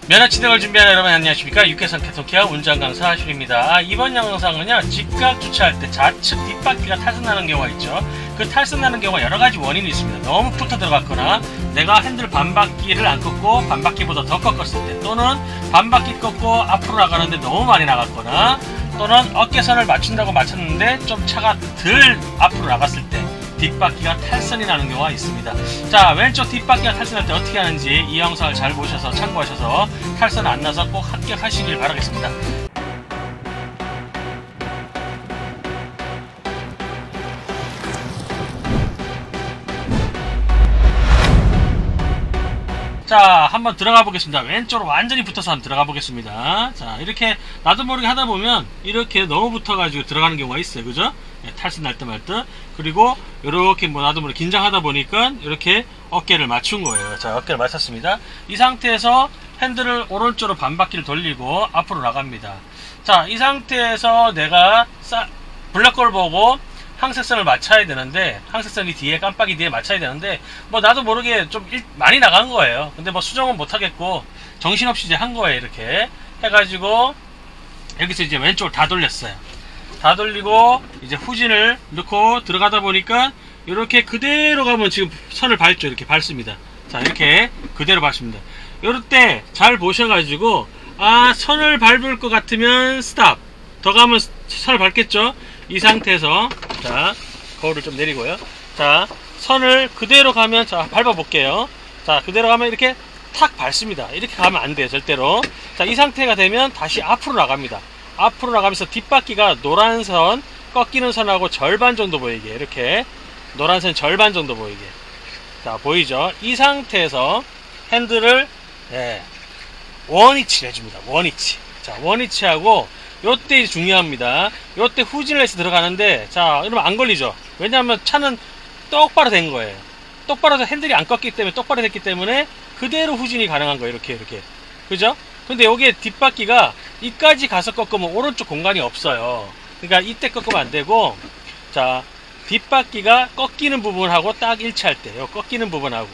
면허취득을 준비하는 여러분 안녕하십니까. 육개선 캐토키아 운전강사 슈입니다. 이번 영상은요, 직각 주차할 때 좌측 뒷바퀴가 탈선나는 경우가 있죠. 그 탈선나는 경우가 여러가지 원인이 있습니다. 너무 붙어 들어갔거나 내가 핸들 반바퀴를 안 꺾고 반바퀴보다 더 꺾었을 때, 또는 반바퀴 꺾고 앞으로 나가는데 너무 많이 나갔거나, 또는 어깨선을 맞춘다고 맞췄는데 좀 차가 덜 앞으로 나갔을 때 뒷바퀴가 탈선이 나는 경우가 있습니다. 자, 왼쪽 뒷바퀴가 탈선할 때 어떻게 하는지 이 영상을 잘 보셔서 참고하셔서 탈선 안 나서 꼭 합격하시길 바라겠습니다. 자, 한번 들어가 보겠습니다. 왼쪽으로 완전히 붙어서 한번 들어가 보겠습니다. 자, 이렇게 나도 모르게 하다 보면 이렇게 너무 붙어가지고 들어가는 경우가 있어요. 그죠? 탈선 날 때 말 때. 그리고 이렇게 뭐 나도 모르게 긴장하다 보니까 이렇게 어깨를 맞춘 거예요. 자, 어깨를 맞췄습니다. 이 상태에서 핸들을 오른쪽으로 반바퀴를 돌리고 앞으로 나갑니다. 자, 이 상태에서 내가 블랙홀 보고 항색선을 맞춰야 되는데, 항색선이 뒤에 깜빡이 뒤에 맞춰야 되는데, 뭐 나도 모르게 좀 많이 나간 거예요. 근데 뭐 수정은 못 하겠고 정신없이 이제 한 거예요. 이렇게 해가지고 여기서 이제 왼쪽을 다 돌렸어요. 다 돌리고 이제 후진을 넣고 들어가다 보니까 이렇게 그대로 가면 지금 선을 밟죠. 이렇게 밟습니다. 자, 이렇게 그대로 밟습니다. 이럴 때 잘 보셔가지고, 아, 선을 밟을 것 같으면 스탑, 더 가면 선을 밟겠죠. 이 상태에서, 자, 거울을 좀 내리고요. 자, 선을 그대로 가면, 자, 밟아 볼게요. 자, 그대로 가면 이렇게 탁 밟습니다. 이렇게 가면 안 돼요, 절대로. 자, 이 상태가 되면 다시 앞으로 나갑니다. 앞으로 나가면서 뒷바퀴가 노란 선, 꺾이는 선하고 절반 정도 보이게, 이렇게 노란 선 절반 정도 보이게. 자, 보이죠? 이 상태에서 핸들을 원위치를 해줍니다. 원위치. 자, 원위치하고 요때 중요합니다. 요때 후진을 해서 들어가는데, 자, 이러면 안 걸리죠. 왜냐하면 차는 똑바로 된 거예요. 똑바로 해서 핸들이 안 꺾이기 때문에, 똑바로 됐기 때문에 그대로 후진이 가능한 거예요. 이렇게 그죠? 근데 여기에 뒷바퀴가 이까지 가서 꺾으면 오른쪽 공간이 없어요. 그러니까 이때 꺾으면 안 되고, 자, 뒷바퀴가 꺾이는 부분하고 딱 일치할 때, 요 꺾이는 부분하고,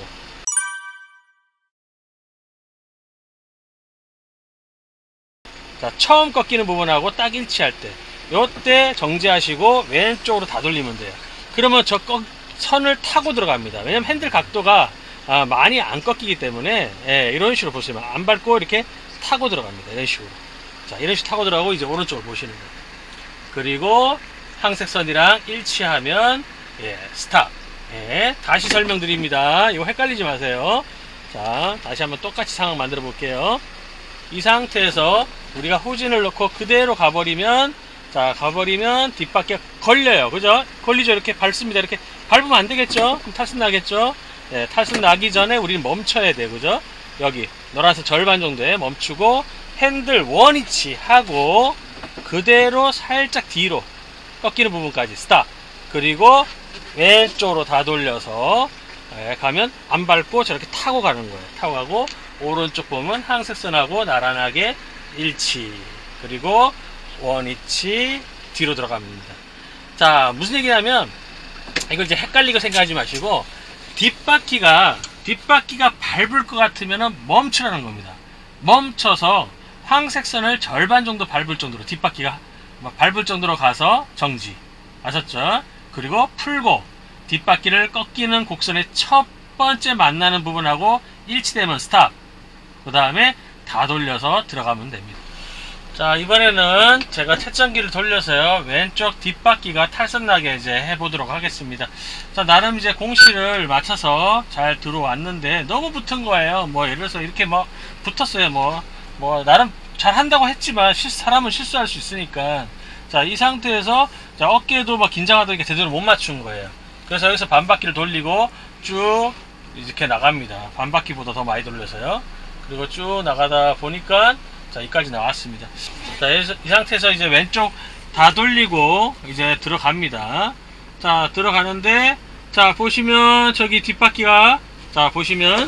자, 처음 꺾이는 부분하고 딱 일치할 때, 요때 정지하시고 왼쪽으로 다 돌리면 돼요. 그러면 저 선을 타고 들어갑니다. 왜냐면 핸들 각도가 많이 안 꺾이기 때문에, 이런 식으로 보시면 안 밟고 이렇게 타고 들어갑니다. 이런 식으로. 자, 이런 식으로 타고 들어가고 이제 오른쪽을 보시는 거예요. 그리고 항색선이랑 일치하면 스탑. 다시 설명드립니다. 이거 헷갈리지 마세요. 자, 다시 한번 똑같이 상황 만들어 볼게요. 이 상태에서 우리가 후진을 넣고 그대로 가버리면, 자, 가버리면 뒷바퀴가 걸려요. 그죠? 걸리죠? 이렇게 밟습니다. 이렇게 밟으면 안 되겠죠? 그럼 탈선 나겠죠? 탈선 나기 전에 우리는 멈춰야 돼요. 그죠? 여기 노란색 절반 정도에 멈추고 핸들 원위치 하고 그대로 살짝 뒤로 꺾이는 부분까지 스탑. 그리고 왼쪽으로 다 돌려서 가면 안 밟고 저렇게 타고 가는 거예요. 타고 가고 오른쪽 보면 항색선하고 나란하게 일치, 그리고 원위치 뒤로 들어갑니다. 자, 무슨 얘기냐면, 이걸 이제 헷갈리고 생각하지 마시고, 뒷바퀴가 밟을 것 같으면 멈추라는 겁니다. 멈춰서 황색선을 절반 정도 밟을 정도로, 뒷바퀴가 밟을 정도로 가서 정지. 아셨죠? 그리고 풀고 뒷바퀴를 꺾이는 곡선의 첫 번째 만나는 부분하고 일치되면 스탑. 그 다음에 다 돌려서 들어가면 됩니다. 자, 이번에는 제가 채점기를 돌려서요, 왼쪽 뒷바퀴가 탈선나게 이제 해보도록 하겠습니다. 자, 나름 이제 공시를 맞춰서 잘 들어왔는데 너무 붙은 거예요. 뭐 예를 들어서 이렇게 뭐 붙었어요. 뭐 나름 잘 한다고 했지만 사람은 실수할 수 있으니까. 자, 이 상태에서, 자, 어깨도 막 긴장하다 보니까 제대로 못 맞춘 거예요. 그래서 여기서 반바퀴를 돌리고 쭉 이렇게 나갑니다. 반바퀴보다 더 많이 돌려서요. 그리고 쭉 나가다 보니까, 자, 여기까지 나왔습니다. 자, 이 상태에서 이제 왼쪽 다 돌리고 이제 들어갑니다. 자, 들어가는데, 자, 보시면 저기 뒷바퀴가, 자, 보시면,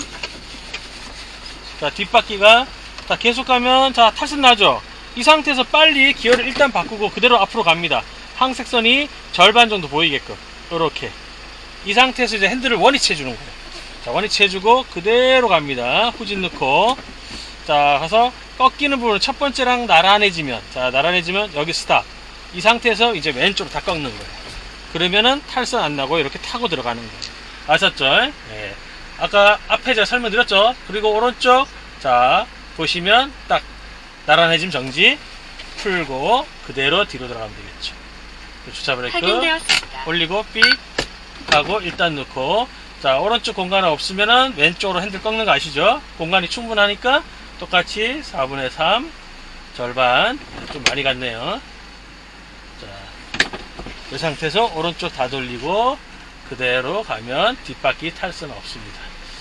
자, 뒷바퀴가, 자, 계속 가면, 자, 탈선 나죠? 이 상태에서 빨리 기어를 일단 바꾸고 그대로 앞으로 갑니다. 항색선이 절반 정도 보이게끔, 요렇게. 이 상태에서 이제 핸들을 원위치 해주는 거예요. 자, 원위치 해주고 그대로 갑니다. 후진 넣고. 자, 가서 꺾이는 부분 첫 번째랑 나란해지면, 자, 나란해지면 여기 스탑. 이 상태에서 이제 왼쪽으로 다 꺾는 거예요. 그러면은 탈선 안 나고 이렇게 타고 들어가는 거예요. 아셨죠? 예. 아까 앞에 제가 설명드렸죠? 그리고 오른쪽, 자, 보시면 딱 나란해짐 정지, 풀고 그대로 뒤로 들어가면 되겠죠. 주차 브레이크 올리고 삑 하고 일단 넣고, 자, 오른쪽 공간 없으면은 왼쪽으로 핸들 꺾는 거 아시죠? 공간이 충분하니까 똑같이 4분의 3 절반, 좀 많이 갔네요. 자, 이 상태에서 오른쪽 다 돌리고 그대로 가면 뒷바퀴 탈선 없습니다.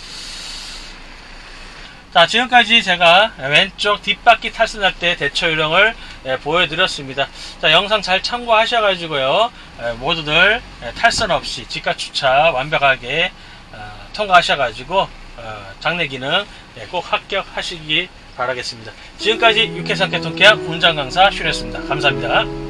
자, 지금까지 제가 왼쪽 뒷바퀴 탈선할 때 대처 요령을 보여드렸습니다. 자, 영상 잘 참고하셔가지고요, 모두들 탈선 없이 직각 주차 완벽하게 통과하셔가지고 장내 기능 꼭 합격하시기 바라겠습니다. 지금까지 유쾌상쾌 통쾌한 운전 강사 슈였습니다. 감사합니다.